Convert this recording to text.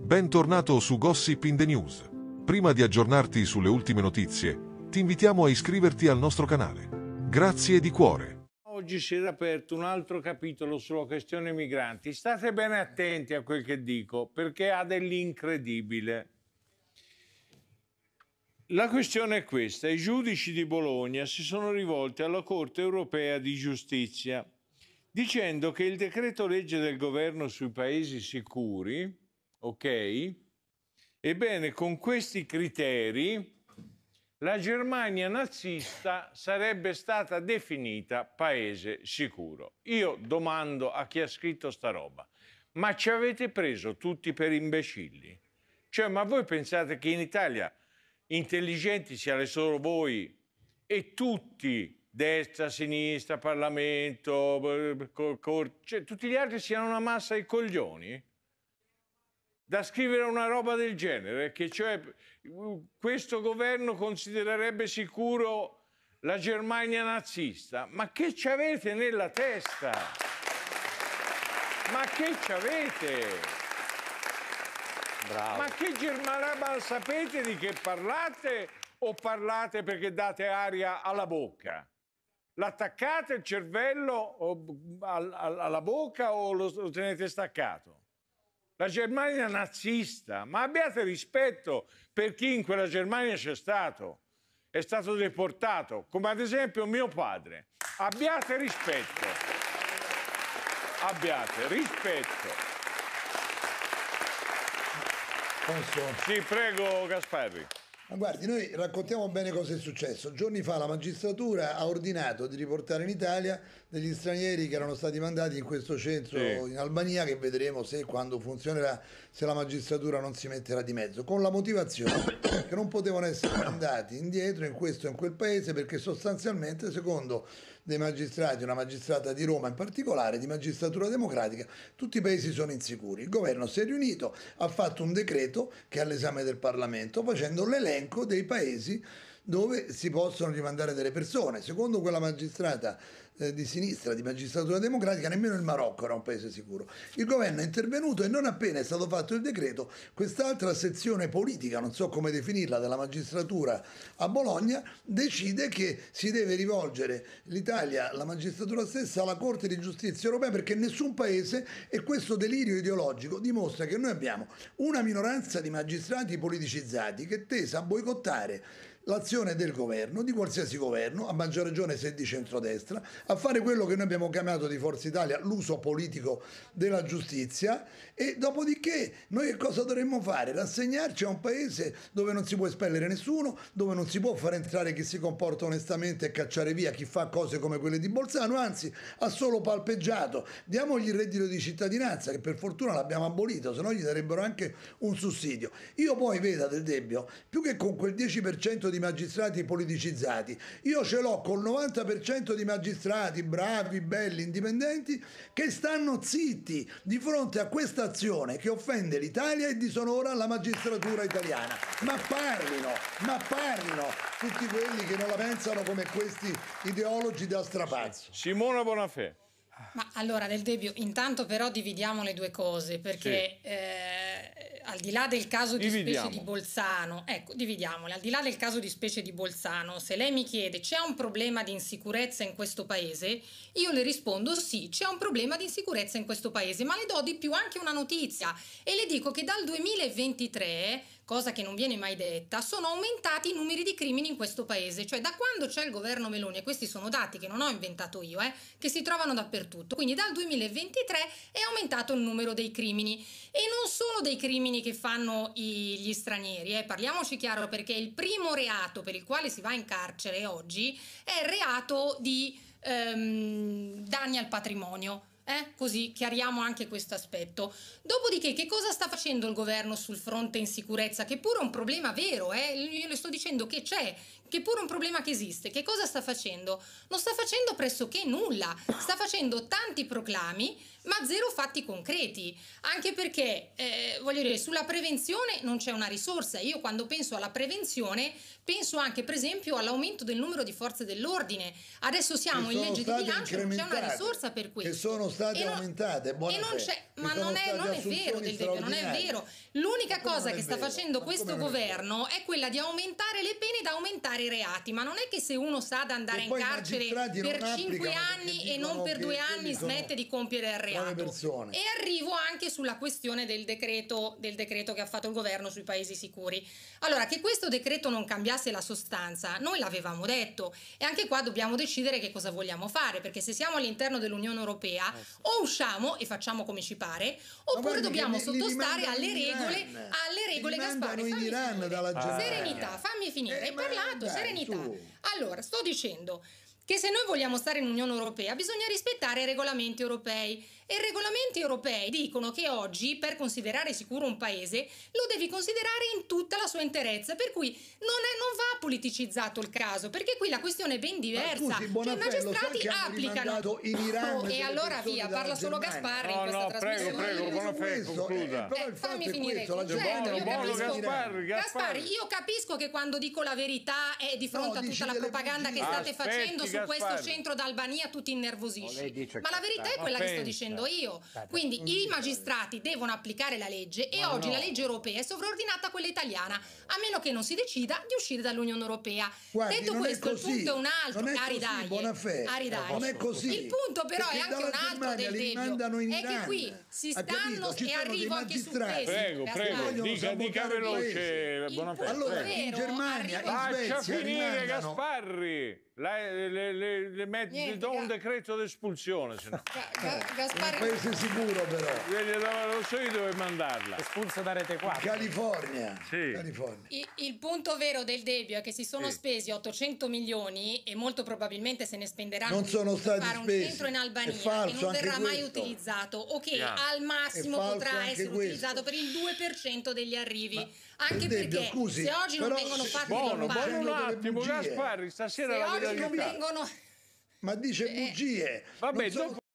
Bentornato su Gossip in the News. Prima di aggiornarti sulle ultime notizie, ti invitiamo a iscriverti al nostro canale. Grazie di cuore. Oggi si è aperto un altro capitolo sulla questione migranti. State bene attenti a quel che dico, perché ha dell'incredibile. La questione è questa: i giudici di Bologna si sono rivolti alla Corte europea di giustizia dicendo che il decreto legge del governo sui paesi sicuri, ok? Ebbene, con questi criteri la Germania nazista sarebbe stata definita paese sicuro. Io domando a chi ha scritto sta roba: ma ci avete preso tutti per imbecilli? Cioè, ma voi pensate che in Italia intelligenti siate solo voi e tutti, destra, sinistra, Parlamento, cioè, tutti gli altri siano una massa di coglioni? Da scrivere una roba del genere, che cioè questo governo considererebbe sicuro la Germania nazista? Ma che ci avete nella testa? Ma che ci avete? Bravo. Ma che Germania, sapete di che parlate o parlate perché date aria alla bocca? L'attaccate il cervello alla bocca o lo tenete staccato? La Germania nazista, ma abbiate rispetto per chi in quella Germania c'è stato, è stato deportato, come ad esempio mio padre. Abbiate rispetto. Abbiate rispetto. Sì, prego Gasparri. Ma guardi, noi raccontiamo bene cosa è successo. Giorni fa la magistratura ha ordinato di riportare in Italia degli stranieri che erano stati mandati in questo centro in Albania, che vedremo se e quando funzionerà, se la magistratura non si metterà di mezzo, con la motivazione che non potevano essere mandati indietro in questo e in quel paese, perché sostanzialmente, secondo dei magistrati, una magistrata di Roma in particolare, di magistratura democratica, tutti i paesi sono insicuri. Il governo si è riunito, ha fatto un decreto che è all'esame del Parlamento, facendo l'elenco dei paesi dove si possono rimandare delle persone. Secondo quella magistrata di sinistra, di magistratura democratica, nemmeno il Marocco era un paese sicuro. Il governo è intervenuto e non appena è stato fatto il decreto, quest'altra sezione politica, non so come definirla, della magistratura a Bologna, decide che si deve rivolgere l'Italia, la magistratura stessa, alla Corte di Giustizia europea, perché nessun paese, e questo delirio ideologico dimostra che noi abbiamo una minoranza di magistrati politicizzati che è tesa a boicottare l'azione del governo, di qualsiasi governo, a maggior ragione se di centrodestra, a fare quello che noi abbiamo chiamato di Forza Italia l'uso politico della giustizia. E dopodiché noi che cosa dovremmo fare? Rassegnarci a un paese dove non si può espellere nessuno, dove non si può far entrare chi si comporta onestamente e cacciare via chi fa cose come quelle di Bolzano, anzi ha solo palpeggiato. Diamogli il reddito di cittadinanza, che per fortuna l'abbiamo abolito, se no gli darebbero anche un sussidio. Io poi, veda, Del Debbio, più che con quel 10% di magistrati politicizzati, io ce l'ho col 90% di magistrati bravi, belli, indipendenti, che stanno zitti di fronte a questa azione che offende l'Italia e disonora la magistratura italiana. Ma parlino tutti quelli che non la pensano come questi ideologi da strapazzo. Simona Bonafè. Ma allora, Del Debbio, intanto però dividiamo le due cose, perché al di là del caso di specie di Bolzano, ecco, dividiamole, al di là del caso di specie di Bolzano, se lei mi chiede c'è un problema di insicurezza in questo paese, io le rispondo sì, c'è un problema di insicurezza in questo paese, ma le do di più anche una notizia e le dico che dal 2023, cosa che non viene mai detta, sono aumentati i numeri di crimini in questo paese, cioè da quando c'è il governo Meloni, e questi sono dati che non ho inventato io, che si trovano dappertutto, quindi dal 2023 è aumentato il numero dei crimini, e non solo dei crimini che fanno gli stranieri, parliamoci chiaro, perché il primo reato per il quale si va in carcere oggi è il reato di danni al patrimonio. Così chiariamo anche questo aspetto. Dopodiché, che cosa sta facendo il governo sul fronte insicurezza? Che pure è un problema vero, io le sto dicendo che c'è, che pure è un problema che esiste. Che cosa sta facendo? Non sta facendo pressoché nulla, sta facendo tanti proclami, ma zero fatti concreti, anche perché, voglio dire, sulla prevenzione non c'è una risorsa. Io quando penso alla prevenzione penso anche per esempio all'aumento del numero di forze dell'ordine. Adesso siamo in legge di bilancio e non c'è una risorsa per questo. Che sono state aumentate, ma non è vero Del Debbio, non è vero. L'unica cosa che sta facendo questo governo è quella di aumentare le pene ed aumentare i reati, ma non è che se uno sa ad andare in carcere per 5 anni e non per 2 anni smette di compiere il reato. E arrivo anche sulla questione del decreto che ha fatto il governo sui paesi sicuri. Allora, che questo decreto non cambiasse la sostanza, noi l'avevamo detto, e anche qua dobbiamo decidere che cosa vogliamo fare, perché se siamo all'interno dell'Unione Europea o usciamo e facciamo come ci pare, oppure dobbiamo sottostare alle regole Gasparri. Serenità, fammi finire, hai parlato, serenità. Allora, sto dicendo che se noi vogliamo stare in Unione Europea bisogna rispettare i regolamenti europei, e i regolamenti europei dicono che oggi per considerare sicuro un paese lo devi considerare in tutta la sua interezza, per cui non va politicizzato il caso, perché qui la questione è ben diversa. Scusi, i magistrati applicano in Iran e allora via, parla solo Gasparri in questa trasmissione. Prego, Bonafè, concluda. Fammi finire. Gasparri, io capisco che quando dico la verità è di fronte a tutta la propaganda che state facendo su questo centro d'Albania, tutti innervosisci, ma la verità è quella che sto dicendo io. Quindi i magistrati devono applicare la legge, e oggi la legge europea è sovraordinata a quella italiana, a meno che non si decida di uscire dall'Unione Europea. Detto questo, il punto è un altro, non è così. Il punto però è anche un altro Del Debbio, è che qui si stanno, e arrivo anche su questo. Prego, dica veloce, Bonafè. Allora, in Germania, in Svezia lascia finire Gasparri. Le do un decreto d'espulsione, se no. Un paese sicuro, però. Non so io dove mandarla. Espulso da Rete 4. California. Sì. Il punto vero Del Debbio è che si sono spesi 800 milioni e molto probabilmente se ne spenderanno non sono stati per fare spesi. Un centro in Albania falso, che non verrà mai utilizzato, o che al massimo potrà essere utilizzato per il 2% degli arrivi. Anche perché se oggi non vengono fatti buono un attimo, Gasparri, stasera la verità. Ma dice bugie. Vabbè,